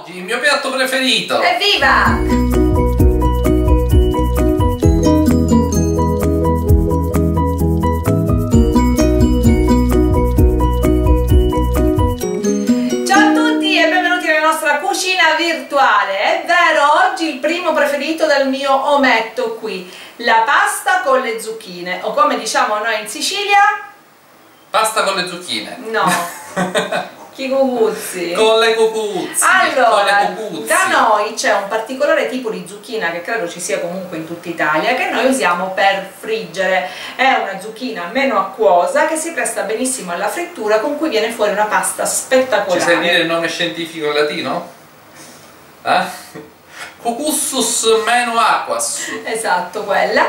oggi il mio piatto preferito. Evviva! Cucina virtuale. È vero, oggi il primo preferito del mio ometto qui, la pasta con le zucchine, o come diciamo noi in Sicilia, pasta con le zucchine. No. Chicuguzzi. Con le cucuzzi. Allora, con le cucuzzi. da noi c'è un particolare tipo di zucchina che credo ci sia comunque in tutta Italia, che noi usiamo per friggere. È una zucchina meno acquosa che si presta benissimo alla frittura, con cui viene fuori una pasta spettacolare. Ci sai dire il nome scientifico latino? Cucussus menu aquas. Esatto, quella.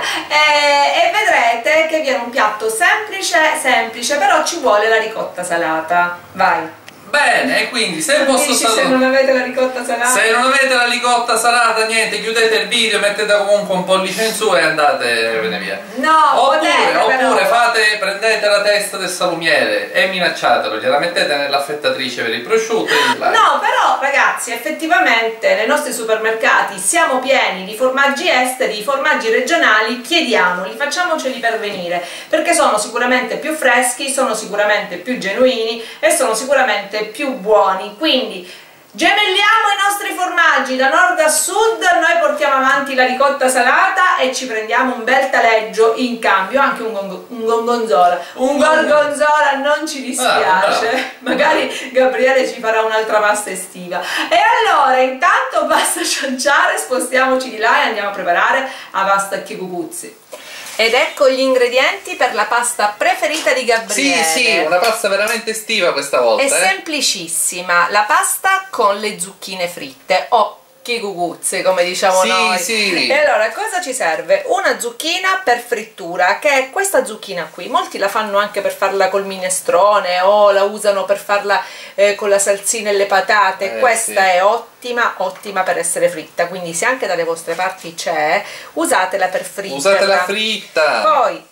E vedrete che viene un piatto semplice, però ci vuole la ricotta salata. Vai. Bene, e quindi se il vostro se non avete la ricotta salata, se non avete la ricotta salata, niente, chiudete il video, mettete comunque un pollice in su e andatevene via. No, oppure prendete la testa del salumiere e minacciatelo, gliela mettete nell'affettatrice per il prosciutto e il No, però ragazzi, effettivamente nei nostri supermercati siamo pieni di formaggi esteri, di formaggi regionali, chiediamoli, facciamoceli pervenire, perché sono sicuramente più freschi, sono sicuramente più genuini e sono sicuramente più buoni. Quindi gemelliamo i nostri formaggi da nord a sud, noi portiamo avanti la ricotta salata e ci prendiamo un bel taleggio in cambio, anche un gorgonzola. Un gorgonzola non ci dispiace, magari Gabriele ci farà un'altra pasta estiva. E allora intanto basta cianciare, spostiamoci di là e andiamo a preparare la pasta a chicuguzzi. Ed ecco gli ingredienti per la pasta preferita di Gabriele. Sì, una pasta veramente estiva questa volta. È semplicissima, la pasta con le zucchine fritte o chicuguzze come diciamo noi. Sì. E allora cosa ci serve? Una zucchina per frittura, che è questa zucchina qui. Molti la fanno anche per farla col minestrone o la usano per farla con la salsina e le patate. Questa è ottima per essere fritta, quindi se anche dalle vostre parti c'è, usatela per fritterla. Usatela fritta. Poi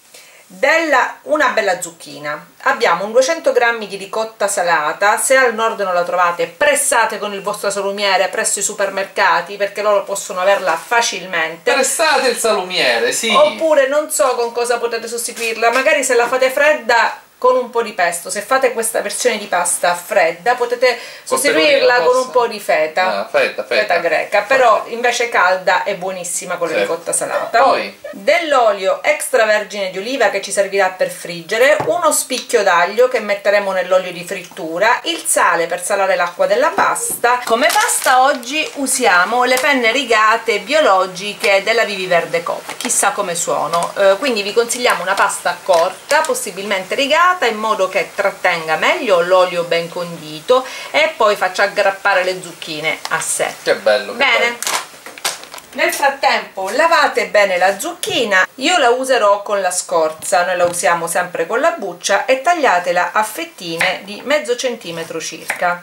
una bella zucchina, abbiamo un 200 g di ricotta salata. Se al nord non la trovate, pressate con il vostro salumiere presso i supermercati, perché loro possono averla facilmente. Pressate il salumiere, sì. Oppure non so con cosa potete sostituirla, magari se la fate fredda con un po' di pesto. Se fate questa versione di pasta fredda potete sostituirla con un po' di feta, feta greca, però invece calda è buonissima con la ricotta salata. Poi dell'olio extravergine di oliva che ci servirà per friggere, uno spicchio d'aglio che metteremo nell'olio di frittura, il sale per salare l'acqua della pasta. Come pasta oggi usiamo le penne rigate biologiche della Vivi Verde Coop, chissà come suono, quindi vi consigliamo una pasta corta, possibilmente rigata, in modo che trattenga meglio l'olio ben condito e poi faccia aggrappare le zucchine a sé. Che bello. Bene. Nel frattempo lavate bene la zucchina, io la userò con la scorza, noi la usiamo sempre con la buccia, e tagliatela a fettine di mezzo centimetro circa.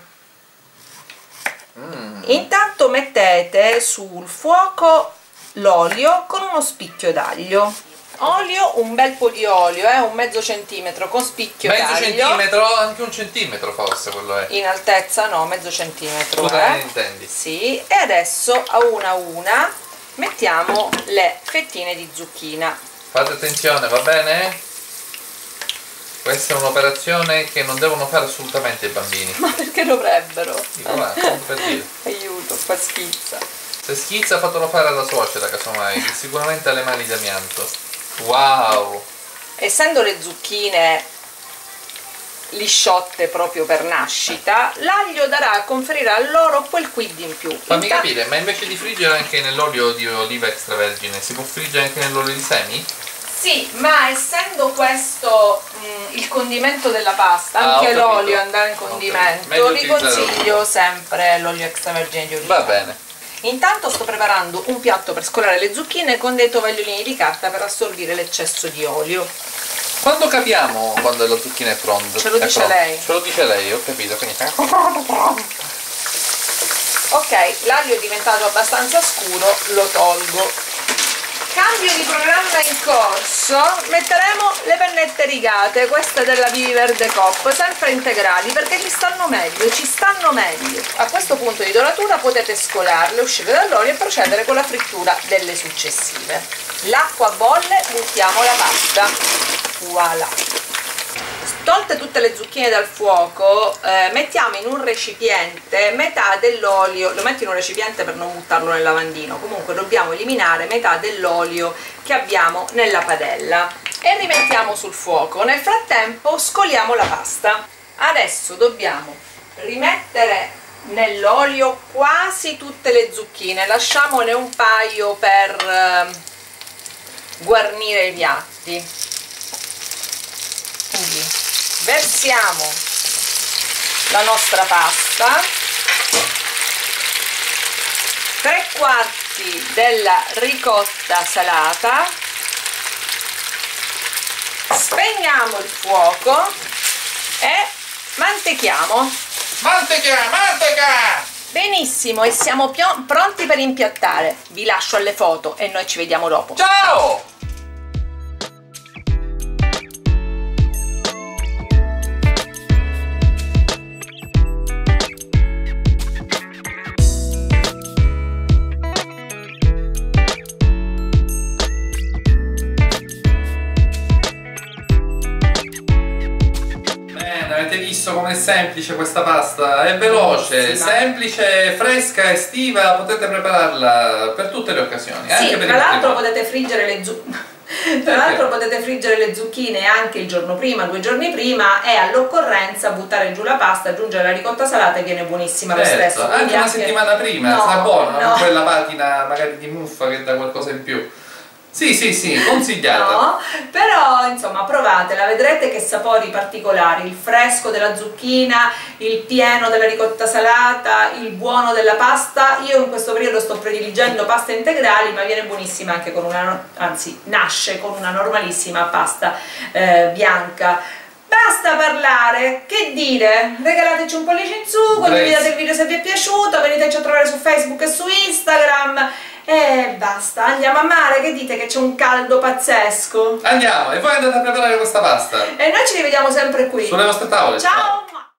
Intanto mettete sul fuoco l'olio con uno spicchio d'aglio. Olio, un bel po' di olio, un mezzo centimetro con spicchio d'aglio. Mezzo centimetro, anche un centimetro forse quello è. In altezza no, mezzo centimetro. Tu ne intendi? Sì, e adesso a una mettiamo le fettine di zucchina. Fate attenzione, va bene? Questa è un'operazione che non devono fare assolutamente i bambini. Ma perché dovrebbero? Dico, per dire. Aiuto, qua schizza. Se schizza fatelo fare alla suocera casomai, che sicuramente ha le mani d'amianto. Wow! Essendo le zucchine lisciotte proprio per nascita, l'aglio conferirà loro quel quid in più. Fammi capire, ma invece di friggere anche nell'olio di oliva extravergine, si può friggere anche nell'olio di semi? Sì, ma essendo questo il condimento della pasta, anche l'olio andrà in condimento, vi consiglio sempre l'olio extravergine di oliva. Va bene. Intanto sto preparando un piatto per scolare le zucchine con dei tovagliolini di carta per assorbire l'eccesso di olio. Quando capiamo quando la zucchina è pronta? Ce lo dice lei. Ce lo dice lei, ho capito. Quindi... Ok, l'aglio è diventato abbastanza scuro, lo tolgo. Cambio di programma in corso, metteremo le pennette rigate, queste della Viver Decop, sempre integrali perché ci stanno meglio. A questo punto di doratura potete scolarle, uscire dall'olio e procedere con la frittura delle successive. L'acqua bolle, buttiamo la pasta. Voilà. Tolte tutte le zucchine dal fuoco, mettiamo in un recipiente metà dell'olio, lo metto in un recipiente per non buttarlo nel lavandino, comunque dobbiamo eliminare metà dell'olio che abbiamo nella padella e rimettiamo sul fuoco. Nel frattempo scoliamo la pasta. Adesso dobbiamo rimettere nell'olio quasi tutte le zucchine, lasciamone un paio per guarnire i piatti. Quindi versiamo la nostra pasta, 3/4 della ricotta salata, spegniamo il fuoco e mantechiamo. Manteca! Benissimo, e siamo pronti per impiattare. Vi lascio alle foto e noi ci vediamo dopo. Ciao! Avete visto com'è semplice questa pasta? È veloce, semplice, fresca, estiva, potete prepararla per tutte le occasioni. Sì, anche per tra l'altro potete friggere le zucchine anche il giorno prima, 2 giorni prima, e all'occorrenza buttare giù la pasta, aggiungere la ricotta salata e viene buonissima lo stesso. Anche una settimana prima, no, sarà buono, no. Non quella patina magari di muffa che dà qualcosa in più. Sì, consigliata. No, però insomma provatela, vedrete che sapori particolari, il fresco della zucchina, il pieno della ricotta salata, il buono della pasta. Io in questo periodo sto prediligendo paste integrali, ma viene buonissima anche con una, anzi nasce con una normalissima pasta bianca. Basta parlare, che dire? Regalateci un pollice in su, condividete il video se vi è piaciuto, veniteci a trovare su Facebook e su Instagram e basta, andiamo a mare, che dite che c'è un caldo pazzesco? Andiamo, e voi andate a preparare questa pasta E noi ci rivediamo sempre qui. sulle vostre tavole. Ciao!